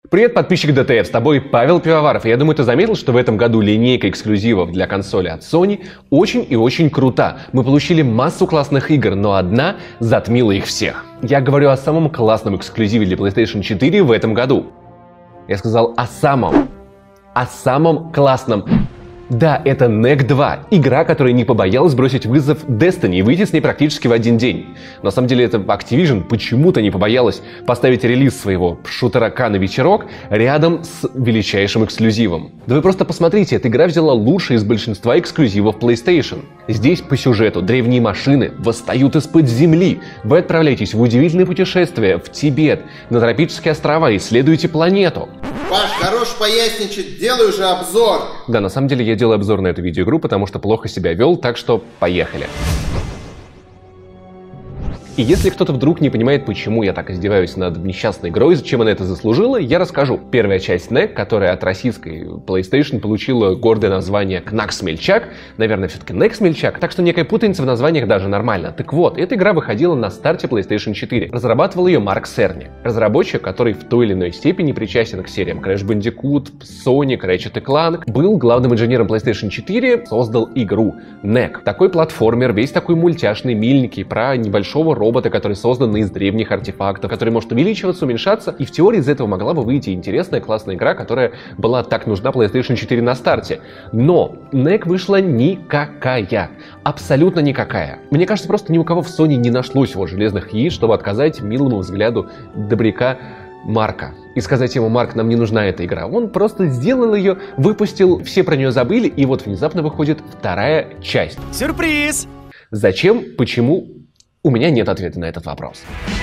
Привет, подписчик ДТФ, с тобой Павел Пивоваров. Я думаю, ты заметил, что в этом году линейка эксклюзивов для консоли от Sony очень и очень крута. Мы получили массу классных игр, но одна затмила их всех. Я говорю о самом классном эксклюзиве для PlayStation 4 в этом году. Я сказал о самом классном. Да, это NEC 2, игра, которая не побоялась бросить вызов Destiny и выйти с ней практически в один день. На самом деле, это Activision почему-то не побоялась поставить релиз своего шутера на вечерок рядом с величайшим эксклюзивом. Да вы просто посмотрите, эта игра взяла лучшее из большинства эксклюзивов PlayStation. Здесь по сюжету древние машины восстают из-под земли. Вы отправляетесь в удивительное путешествие в Тибет, на тропические острова, исследуете планету. Паш, хорош поясничать, делай уже обзор! Да, на самом деле я делаю обзор на эту видеоигру, потому что плохо себя вел, так что поехали. И если кто-то вдруг не понимает, почему я так издеваюсь над несчастной игрой, зачем она это заслужила, я расскажу. Первая часть NEC, которая от российской PlayStation получила гордое название Knack Смельчак, наверное, все-таки NEC Смельчак, так что некая путаница в названиях даже нормально. Так вот, эта игра выходила на старте PlayStation 4. Разрабатывал ее Марк Серни, разработчик, который в той или иной степени причастен к сериям Crash Bandicoot, Sonic, Ratchet & Clank, был главным инженером PlayStation 4, создал игру NEC. Такой платформер, весь такой мультяшный, миленький, про небольшого робота, который создан из древних артефактов, который может увеличиваться, уменьшаться, и в теории из этого могла бы выйти интересная, классная игра, которая была так нужна PlayStation 4 на старте. Но NEC вышла никакая. Абсолютно никакая. Мне кажется, просто ни у кого в Sony не нашлось его железных яиц, чтобы отказать милому взгляду добряка Марка и сказать ему: Марк, нам не нужна эта игра. Он просто сделал ее, выпустил, все про нее забыли, и вот внезапно выходит вторая часть. Сюрприз! Зачем? Почему? У меня нет ответа на этот вопрос.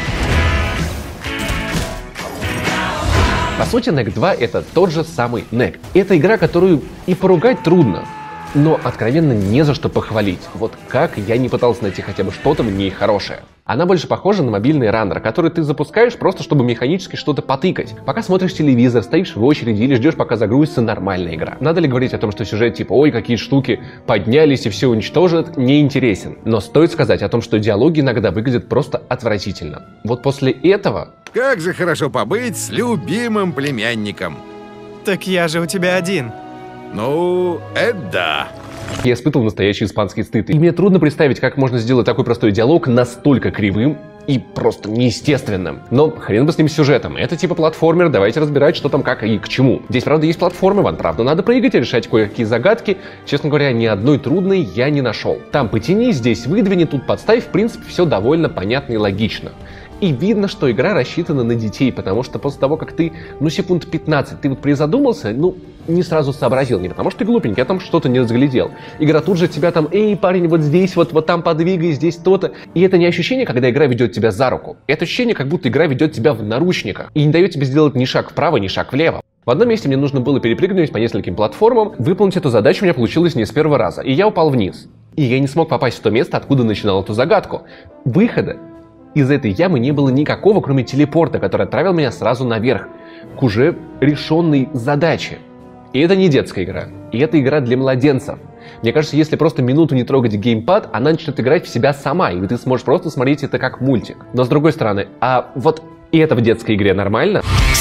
По сути, NEC 2 это тот же самый NEC. Это игра, которую и поругать трудно, но откровенно не за что похвалить. Вот как я не пытался найти хотя бы что-то в ней хорошее. Она больше похожа на мобильный раннер, который ты запускаешь просто, чтобы механически что-то потыкать. Пока смотришь телевизор, стоишь в очереди или ждешь, пока загрузится нормальная игра. Надо ли говорить о том, что сюжет типа «Ой, какие штуки поднялись и все уничтожат» не интересен. Но стоит сказать о том, что диалоги иногда выглядят просто отвратительно. Вот после этого... Как же хорошо побыть с любимым племянником. Так я же у тебя один. Ну, это да. Я испытывал настоящий испанский стыд. И мне трудно представить, как можно сделать такой простой диалог настолько кривым и просто неестественным. Но хрен бы с ним сюжетом. Это типа платформер, давайте разбирать, что там, как и к чему. Здесь, правда, есть платформы, вам, правда, надо прыгать и решать кое-какие загадки. Честно говоря, ни одной трудной я не нашел. Там потяни, здесь выдвини, тут подставь. В принципе, все довольно понятно и логично. И видно, что игра рассчитана на детей, потому что после того, как ты, секунд 15, ты вот призадумался, не сразу сообразил, не потому что ты глупенький, а там что-то не разглядел. Игра тут же тебя там: эй, парень, вот здесь, вот там подвигай, здесь то-то. И это не ощущение, когда игра ведет тебя за руку. Это ощущение, как будто игра ведет тебя в наручниках и не дает тебе сделать ни шаг вправо, ни шаг влево. В одном месте мне нужно было перепрыгнуть по нескольким платформам. Выполнить эту задачу у меня получилось не с первого раза, и я упал вниз. И я не смог попасть в то место, откуда начинал эту загадку. Выхода из этой ямы не было никакого, кроме телепорта, который отправил меня сразу наверх, к уже решенной задаче. И это не детская игра, и это игра для младенцев. Мне кажется, если просто минуту не трогать геймпад, она начнет играть в себя сама, и ты сможешь просто смотреть это как мультик. Но с другой стороны, а вот и это в детской игре нормально?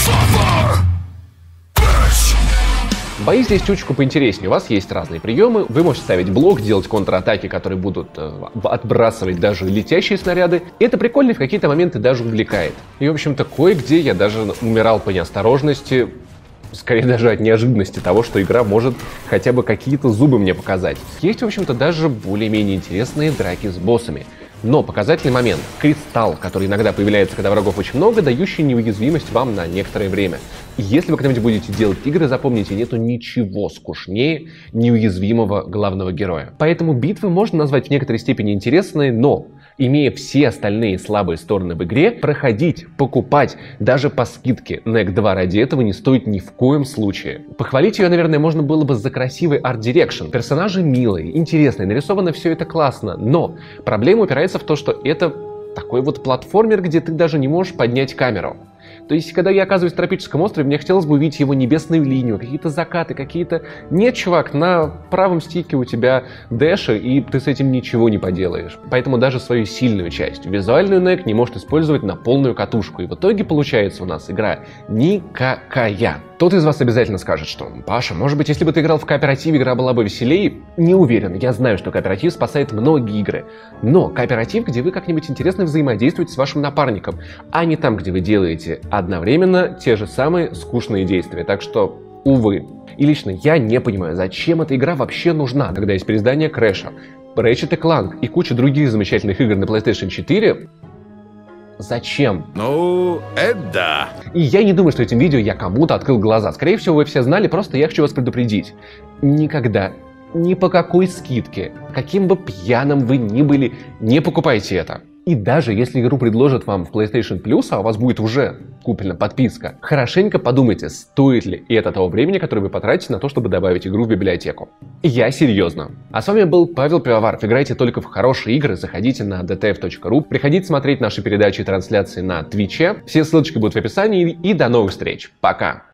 Бои здесь чуточку поинтереснее. У вас есть разные приемы. Вы можете ставить блок, делать контратаки, которые будут отбрасывать даже летящие снаряды. И это прикольно и в какие-то моменты даже увлекает. И, в общем-то, кое-где я даже умирал по неосторожности. Скорее даже от неожиданности того, что игра может хотя бы какие-то зубы мне показать. Есть, в общем-то, даже более-менее интересные драки с боссами. Но показательный момент — кристалл, который иногда появляется, когда врагов очень много, дающий неуязвимость вам на некоторое время. И если вы когда-нибудь будете делать игры, запомните, нету ничего скучнее неуязвимого главного героя. Поэтому битвы можно назвать в некоторой степени интересные, но, имея все остальные слабые стороны в игре, проходить, покупать даже по скидке NEC 2 ради этого не стоит ни в коем случае. Похвалить ее, наверное, можно было бы за красивый арт-дирекшн. Персонажи милые, интересные, нарисовано все это классно, но проблема упирается в то, что это такой вот платформер, где ты даже не можешь поднять камеру. То есть, когда я оказываюсь в тропическом острове, мне хотелось бы увидеть его небесную линию, какие-то закаты, какие-то... Нет, чувак, на правом стике у тебя дэши, и ты с этим ничего не поделаешь. Поэтому даже свою сильную часть, визуальную NEC, не может использовать на полную катушку. И в итоге получается у нас игра никакая. Кто-то из вас обязательно скажет, что «Паша, может быть, если бы ты играл в кооператив, игра была бы веселее?» Не уверен, я знаю, что кооператив спасает многие игры. Но кооператив, где вы как-нибудь интересно взаимодействуете с вашим напарником, а не там, где вы делаете одновременно те же самые скучные действия. Так что, увы. И лично я не понимаю, зачем эта игра вообще нужна, когда есть переиздание Crash, Ratchet & Clank и куча других замечательных игр на PlayStation 4. Зачем? Ну, это да. И я не думаю, что этим видео я кому-то открыл глаза. Скорее всего, вы все знали, просто я хочу вас предупредить. Никогда, ни по какой скидке, каким бы пьяным вы ни были, не покупайте это. И даже если игру предложат вам в PlayStation Plus, а у вас будет уже куплена подписка, хорошенько подумайте, стоит ли это того времени, которое вы потратите на то, чтобы добавить игру в библиотеку. Я серьезно. А с вами был Павел Пивоваров. Играйте только в хорошие игры, заходите на dtf.ru, приходите смотреть наши передачи и трансляции на Твиче. Все ссылочки будут в описании, и до новых встреч. Пока!